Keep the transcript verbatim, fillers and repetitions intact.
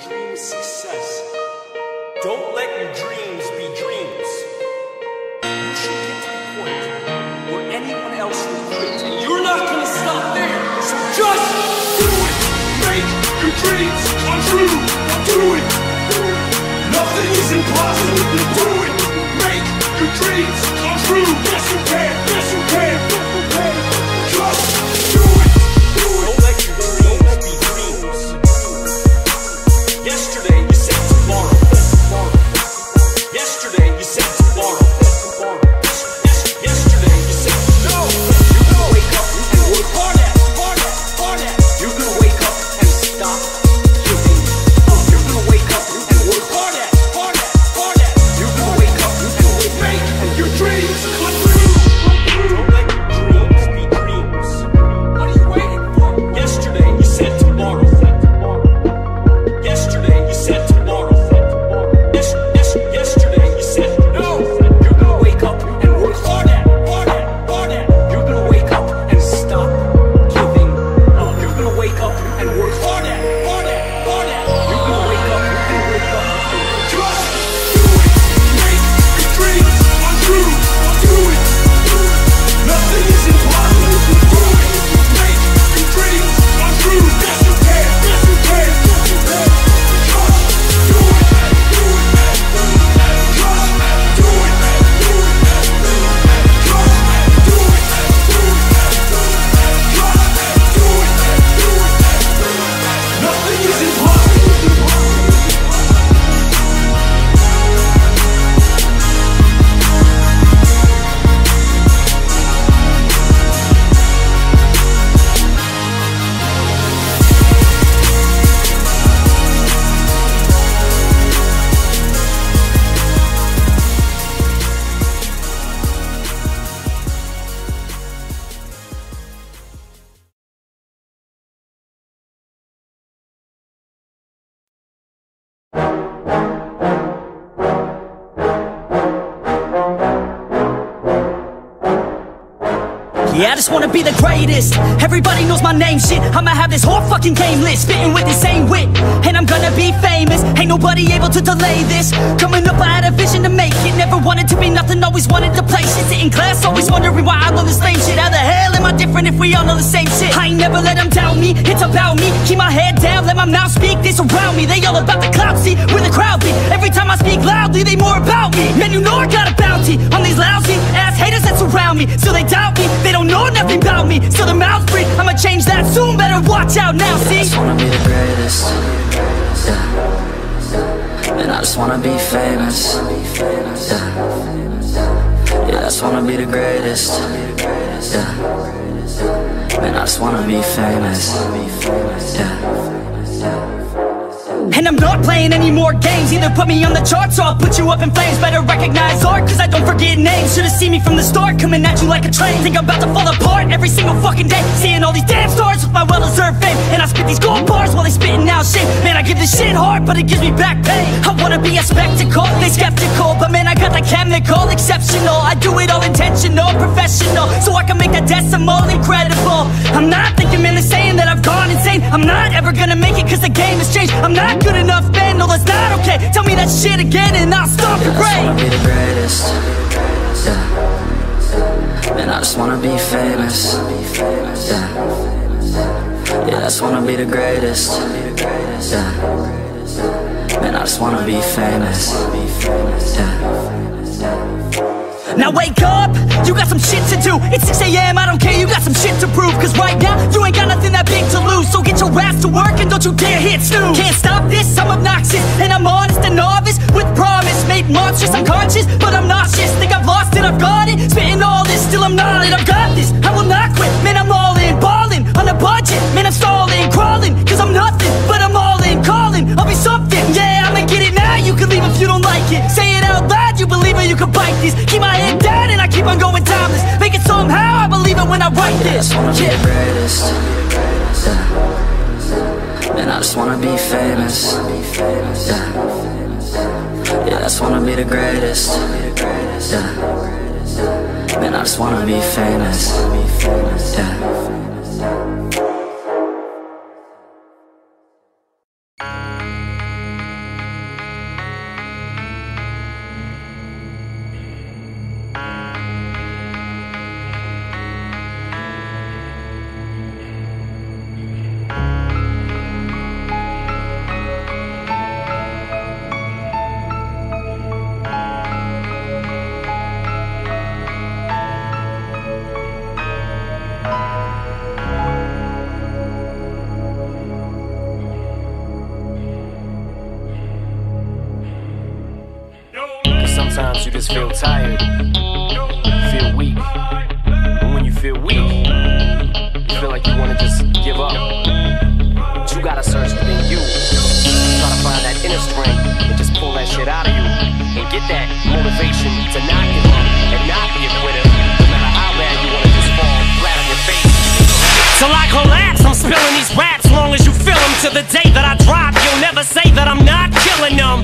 dream success. Don't let your dreams be dreams. You should get to the point where anyone else will quit, and you're not gonna stop there. So just do it. Make your dreams come true. Do it. Nothing is impossible. Do it. Make your dreams come true. Yes, you can. Yes, you can. Just do it. Do it. Don't let your dreams be dreams. Yesterday you said tomorrow. Yesterday you said tomorrow. Yesterday you said no. You're gonna wake up and work hard at, hard at, hard at. You're gonna wake up and stop giving up. You're gonna wake up and work hard at, hard at, hard at. You're gonna wake up and make and your dreams come true. Don't let your dreams be dreams. What are you waiting for? Yesterday you said tomorrow. Yesterday you said tomorrow. Yes, yes, yesterday you said no. You're gonna wake up and work hard at, hard at, hard at. You're gonna wake up and stop giving up. You're gonna wake up and work hard at, hard at, hard at. You're gonna wake up and wake up and just do it. Make your dreams come true. Do it. Nothing is impossible. Do it. Make your dreams come true. Yes, you can. Yes, you can. Just do it. Do it. Do it. Just do it. Do it. Just do it. Do it. Just do it. Do it. Nothing is impossible. Yeah, I just wanna be the greatest. Everybody knows my name, shit. I'ma have this whole fucking game list, spitting with the same wit, and I'm gonna be famous. Ain't nobody able to delay this. Coming up, I had a vision to make it. Never wanted to be nothing, always wanted to play shit. Sit in class, always wondering why I love the same shit. How the hell am I different if we all know the same shit? I ain't never let them doubt me, it's about me. Keep my head down, let my mouth speak. They surround me, they all about the clout, see where the crowd be. Every time I speak loudly, they more about me. Man, you know I got a bounty on these lousy ass haters that surround me. Still they doubt me, they don't know nothing about me. Still the mouth's free, I'ma change that soon. Better watch out now, see? I just wanna be the greatest, yeah. And I just wanna be famous, yeah. Yeah, I just wanna be the greatest, yeah. And I just wanna be famous, yeah. And I'm not playing any more games. Either put me on the charts or I'll put you up in flames. Better recognize art, cause I don't forget names. Should've seen me from the start, coming at you like a train. Think I'm about to fall apart every single fucking day. Seeing all these damn stars with my well-deserved fame. And I spit these gold bars while they spitting out shit. Man, I give this shit hard, but it gives me back pain. I wanna be a spectacle, they skeptical. But man, I got the chemical, exceptional. I do it all intentional, professional. So I can make that decimal incredible. I'm not thinking, man, they're saying that I've gone insane. I'm not ever gonna make it cause the game has changed. I'm not good enough, man, no that's not okay. Tell me that shit again and I'll stop your brain. I just wanna be the greatest, yeah. Man, I just wanna be famous, yeah. Yeah, I just wanna be the greatest, yeah. Man, I just wanna be famous, yeah. Now wake up, you got some shit to do. It's six A M, I don't care, you got some shit to prove. Cause right now, you ain't got nothing that big to lose. So get your ass to work and don't you dare hit snooze. Can't stop this, I'm obnoxious, and I'm honest and novice. With promise, made monstrous, I'm conscious, but I'm nauseous. Think I've lost it, I've got it, spitting all this, still I'm not it. I've got this, I will not quit, man I'm all in. Ballin', on a budget, man I'm stalling. Crawling, cause I'm nothing, but I'm all in. Calling, I'll be something, yeah I'ma get it now. You can leave if you don't like it. Say it out loud, you believe it, you can bite this. Keep my head down and I keep on going timeless. Make it somehow, I believe it when I write this. I just wanna be yeah. the greatest, yeah. And I just wanna be famous, yeah. Yeah, I just wanna be the greatest, yeah. Man, I just wanna be famous, yeah. Sometimes you just feel tired, feel weak. And when you feel weak, you feel like you wanna just give up. But you gotta search within you. Try to find that inner strength and just pull that shit out of you. And get that motivation to not give up and not be a quitter. No matter how bad you wanna just fall flat on your face. Till I collapse, I'm spilling these raps. Long as you feel them, to the day that I drop, you'll never say that I'm not killing them.